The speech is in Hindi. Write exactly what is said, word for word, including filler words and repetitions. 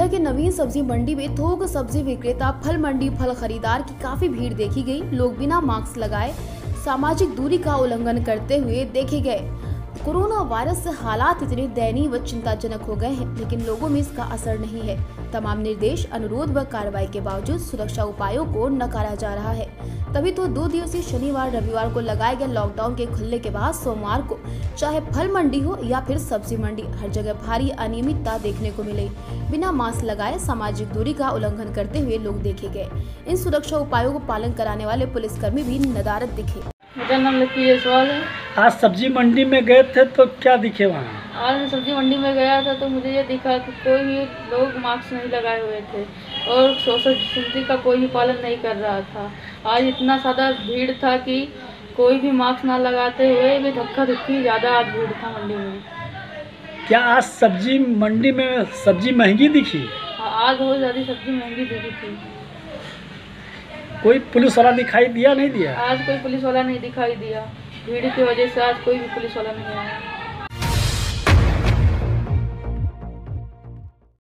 के नवीन सब्जी मंडी में थोक सब्जी विक्रेता, फल मंडी फल खरीदार की काफी भीड़ देखी गई। लोग बिना मास्क लगाए सामाजिक दूरी का उल्लंघन करते हुए देखे गए। कोरोना वायरस से हालात इतने दयनीय व चिंताजनक हो गए हैं, लेकिन लोगों में इसका असर नहीं है। तमाम निर्देश, अनुरोध व कार्रवाई के बावजूद सुरक्षा उपायों को नकारा जा रहा है। तभी तो दो दिवसीय शनिवार रविवार को लगाए गए लॉकडाउन के खुलने के बाद सोमवार को चाहे फल मंडी हो या फिर सब्जी मंडी, हर जगह भारी अनियमितता देखने को मिली। बिना मास्क लगाए सामाजिक दूरी का उल्लंघन करते हुए लोग देखे गए। इन सुरक्षा उपायों को पालन कराने वाले पुलिसकर्मी भी नदारद दिखे। मेरा नाम लकी जायसवाल है। आज सब्जी मंडी में गए थे तो क्या दिखे वहाँ? आज मैं सब्जी मंडी में गया था तो मुझे ये दिखा कि कोई भी लोग मास्क नहीं लगाए हुए थे और सोशल डिस्टेंसिंग का कोई भी पालन नहीं कर रहा था। आज इतना ज़्यादा भीड़ था कि कोई भी मास्क ना लगाते हुए भी धक्का धुक्की ज़्यादा आज भीड़ था मंडी में। क्या आज सब्जी मंडी में सब्जी महंगी दिखी? हाँ, आज बहुत ज़्यादा सब्जी महंगी दिखी थी। कोई पुलिस वाला दिखाई दिया नहीं दिया? आज कोई पुलिस वाला नहीं दिखाई दिया। भीड़ की वजह से आज कोई भी पुलिस वाला नहीं आया।